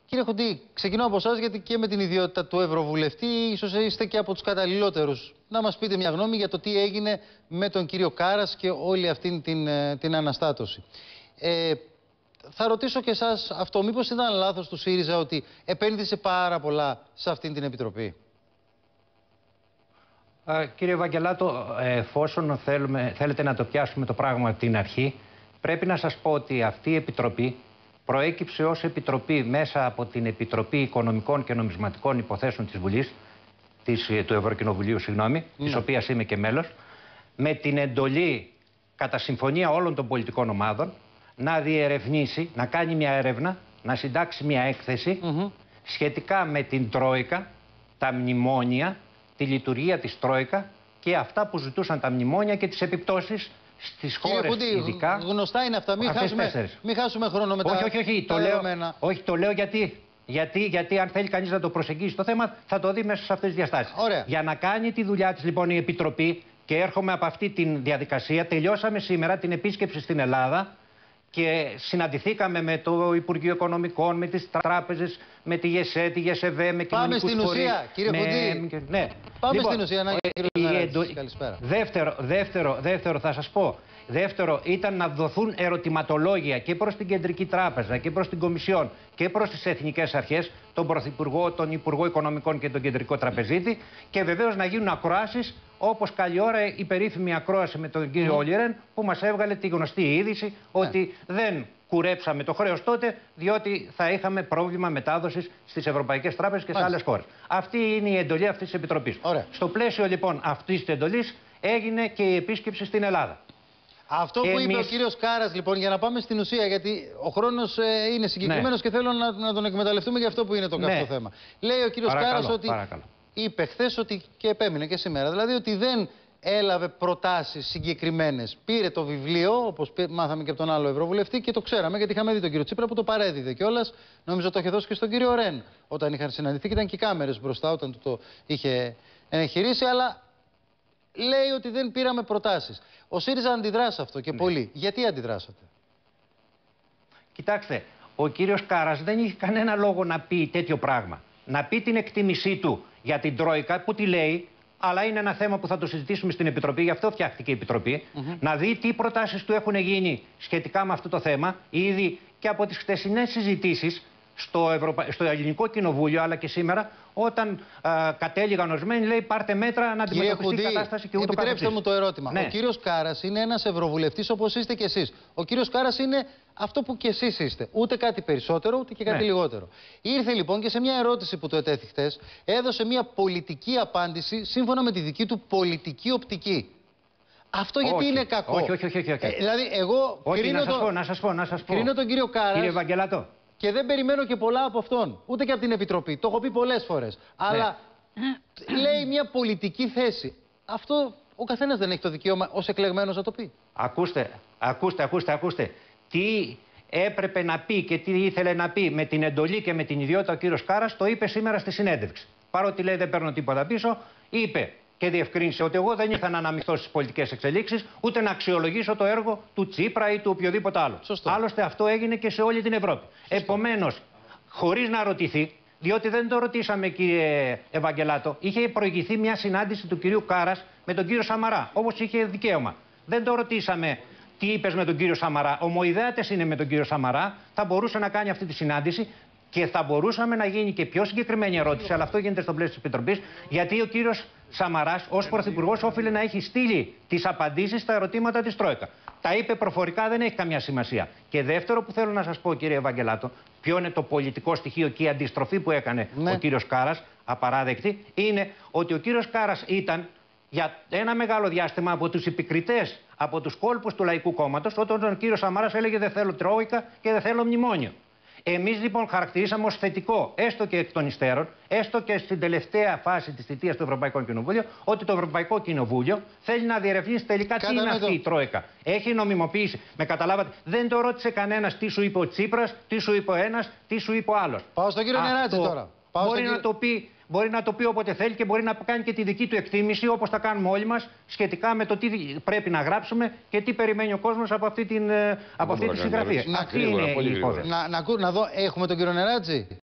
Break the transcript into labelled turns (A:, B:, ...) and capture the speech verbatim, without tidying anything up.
A: Κύριε Χουντή, ξεκινώ από εσάς, γιατί και με την ιδιότητα του Ευρωβουλευτή, ίσως είστε και από τους καταλληλότερους να μας πείτε μια γνώμη για το τι έγινε με τον κύριο Κάρας και όλη αυτή την, την αναστάτωση. Ε, θα ρωτήσω και εσάς αυτό, μήπως ήταν λάθος του ΣΥΡΙΖΑ ότι επένδυσε πάρα πολλά σε αυτή την επιτροπή?
B: Ε, κύριε Βαγγελάτο, εφόσον θέλουμε, θέλετε να το πιάσουμε το πράγμα από την αρχή, πρέπει να σας πω ότι αυτή η επιτροπή προέκυψε ως επιτροπή μέσα από την Επιτροπή Οικονομικών και Νομισματικών Υποθέσεων της Βουλής, της, του Ευρωκοινοβουλίου, συγγνώμη, ναι. της οποίας είμαι και μέλος, με την εντολή, κατά συμφωνία όλων των πολιτικών ομάδων, να διερευνήσει, να κάνει μια έρευνα, να συντάξει μια έκθεση mm-hmm. σχετικά με την Τρόικα, τα μνημόνια, τη λειτουργία της Τρόικα και αυτά που ζητούσαν τα μνημόνια και τις επιπτώσεις στις χώρες,
A: Χουντή,
B: ειδικά.
A: Γνωστά είναι αυτά. Μην χάσουμε, μην χάσουμε χρόνο μετά.
B: Όχι, όχι, όχι. Το λέω, όχι, το λέω γιατί. Γιατί, γιατί αν θέλει κανείς να το προσεγγίσει το θέμα, θα το δει μέσα σε αυτές τις διαστάσεις.
A: Ωραία.
B: Για να κάνει τη δουλειά της λοιπόν η Επιτροπή, και έρχομαι από αυτή τη διαδικασία, τελειώσαμε σήμερα την επίσκεψη στην Ελλάδα και συναντηθήκαμε με το Υπουργείο Οικονομικών, με τις τράπεζες, με τη ΓΕΣΕ, τη ΓΕΣΕΒΕ, με κοινωνικούς φορείς.
A: Πάμε στην ουσία, κύριε
B: με...
A: Χουντή.
B: Ναι.
A: Πάμε
B: λοιπόν,
A: στην ουσία, να κύριε εντο... Καλησπέρα.
B: Δεύτερο, δεύτερο, δεύτερο θα σας πω. Δεύτερο ήταν να δοθούν ερωτηματολόγια και προς την Κεντρική Τράπεζα και προς την Κομισιόν και προς τις Εθνικές Αρχές, τον Πρωθυπουργό, τον Υπουργό Οικονομικών και τον Κεντρικό Τραπεζίτη, και βεβαίως να γίνουν ακροάσεις, όπως καλή ώρα η περίφημη ακρόαση με τον κύριο mm. Όλιρεν, που μας έβγαλε τη γνωστή είδηση ότι yeah. δεν κουρέψαμε το χρέος τότε, διότι θα είχαμε πρόβλημα μετάδοσης στις ευρωπαϊκές τράπεζες και σε άλλες χώρες. Αυτή είναι η εντολή αυτής της Επιτροπής. Ωραία. Στο πλαίσιο λοιπόν αυτής της εντολής έγινε και η επίσκεψη στην Ελλάδα.
A: Αυτό που Εμείς... είπε ο κύριος Κάρας, λοιπόν, για να πάμε στην ουσία, γιατί ο χρόνος ε, είναι συγκεκριμένος ναι. και θέλω να, να τον εκμεταλλευτούμε για αυτό που είναι το καυτό ναι. θέμα. Λέει ο κύριος
B: παρακαλώ,
A: Κάρας ότι
B: παρακαλώ.
A: είπε χθες ότι, και επέμεινε και σήμερα, δηλαδή ότι δεν έλαβε προτάσεις συγκεκριμένες. Πήρε το βιβλίο, όπως μάθαμε και από τον άλλο Ευρωβουλευτή, και το ξέραμε, γιατί είχαμε δει τον κύριο Τσίπρα που το παρέδιδε κιόλας. Νόμιζα το είχε δώσει και στον κύριο Ρεν όταν είχαν συναντηθεί, και ήταν και οι κάμερες μπροστά όταν του το είχε εγχειρήσει, αλλά λέει ότι δεν πήραμε προτάσεις. Ο ΣΥΡΙΖΑ αντιδρά σε αυτό και ναι. πολύ. Γιατί αντιδράσατε?
B: Κοιτάξτε, ο κύριος Κάρας δεν είχε κανένα λόγο να πει τέτοιο πράγμα. Να πει την εκτίμησή του για την Τρόικα, που τη λέει, αλλά είναι ένα θέμα που θα το συζητήσουμε στην Επιτροπή, γι' αυτό φτιάχτηκε η Επιτροπή. Mm-hmm. Να δει τι προτάσεις του έχουν γίνει σχετικά με αυτό το θέμα, ήδη και από τις χτεσινές συζητήσεις στο, Ευρωπα... στο Ελληνικό Κοινοβούλιο, αλλά και σήμερα, όταν α, κατέληγαν ορισμένοι, λέει πάρτε μέτρα να αντιμετωπιστεί η κατάσταση και ούτω καθεξής.
A: Επιτρέψτε μου το ερώτημα.
B: Ναι.
A: Ο κύριος Κάρας είναι ένας ευρωβουλευτής όπως είστε κι εσείς. Ο κύριος Κάρας είναι αυτό που κι εσείς είστε. Ούτε κάτι περισσότερο, ούτε και κάτι ναι. λιγότερο. Ήρθε λοιπόν και σε μια ερώτηση που το ετέθη χθες, έδωσε μια πολιτική απάντηση σύμφωνα με τη δική του πολιτική οπτική. Αυτό γιατί
B: όχι.
A: είναι κακό?
B: Όχι, όχι, όχι. όχι, όχι.
A: Ε, δηλαδή, εγώ
B: όχι,
A: κρίνω,
B: να σας
A: το...
B: πω, να σας πω, να σας πω.
A: κρίνω τον κύριο Κάρας.
B: Κύριε Βαγγελάτο.
A: Και δεν περιμένω και πολλά από αυτόν, ούτε και από την Επιτροπή. Το έχω πει πολλές φορές. Αλλά ναι. λέει μια πολιτική θέση. Αυτό ο καθένας δεν έχει το δικαίωμα ως εκλεγμένος να το πει.
B: Ακούστε, ακούστε, ακούστε, ακούστε. Τι έπρεπε να πει και τι ήθελε να πει με την εντολή και με την ιδιότητα ο κύριος Κάρας, το είπε σήμερα στη συνέντευξη. Παρότι λέει δεν παίρνω τίποτα πίσω, είπε και διευκρίνησε ότι εγώ δεν ήρθα να αναμειχθώ στις πολιτικές εξελίξεις, ούτε να αξιολογήσω το έργο του Τσίπρα ή του οποιοδήποτε άλλο. Σωστό. Άλλωστε αυτό έγινε και σε όλη την Ευρώπη. Επομένως, χωρίς να ρωτηθεί, διότι δεν το ρωτήσαμε, κύριε Ευαγγελάτο, είχε προηγηθεί μια συνάντηση του κυρίου Κάρας με τον κύριο Σαμαρά, όπως είχε δικαίωμα. Δεν το ρωτήσαμε τι είπες με τον κύριο Σαμαρά. Ομοειδέατες είναι με τον κύριο Σαμαρά, θα μπορούσε να κάνει αυτή τη συνάντηση. Και θα μπορούσαμε να γίνει και πιο συγκεκριμένη ερώτηση, αλλά αυτό γίνεται στο πλαίσιο της Επιτροπής, γιατί ο κύριος Σαμαράς, ως Πρωθυπουργός, όφιλε να έχει στείλει τις απαντήσεις στα ερωτήματα της Τρόικα. Τα είπε προφορικά, δεν έχει καμιά σημασία. Και δεύτερο που θέλω να σας πω, κύριε Ευαγγελάτο, ποιο είναι το πολιτικό στοιχείο και η αντιστροφή που έκανε ναι. ο κύριος Κάρας, απαράδεκτη, είναι ότι ο κύριος Κάρας ήταν για ένα μεγάλο διάστημα από τους επικριτές, από τους κόλπους του Λαϊκού Κόμματος, όταν ο κύριος Σαμαράς έλεγε δεν θέλω Τρόικα και δεν θέλω μνημόνιο. Εμείς λοιπόν χαρακτηρίσαμε ως θετικό, έστω και εκ των υστέρων, έστω και στην τελευταία φάση της θητείας του Ευρωπαϊκού Κοινοβούλιο, ότι το Ευρωπαϊκό Κοινοβούλιο θέλει να διερευνήσει τελικά τι είναι αυτή η Τρόικα. Έχει νομιμοποιήσει. Με καταλάβατε, δεν το ρώτησε κανένας τι σου είπε ο Τσίπρας, τι σου είπε ο ένας, τι σου είπε ο άλλος.
A: Πάω στον κύριο Νεράτζη τώρα. Πάω
B: μπορεί,
A: στον...
B: να το πει, μπορεί να το πει όποτε θέλει και μπορεί να κάνει και τη δική του εκτίμηση, όπως τα κάνουμε όλοι μας, σχετικά με το τι πρέπει να γράψουμε και τι περιμένει ο κόσμος από αυτή, την, από αυτή τη συγγραφή.
A: Αυτή είναι η υπόθεση. Να, να, να δω, έχουμε τον κύριο Νεράτζη.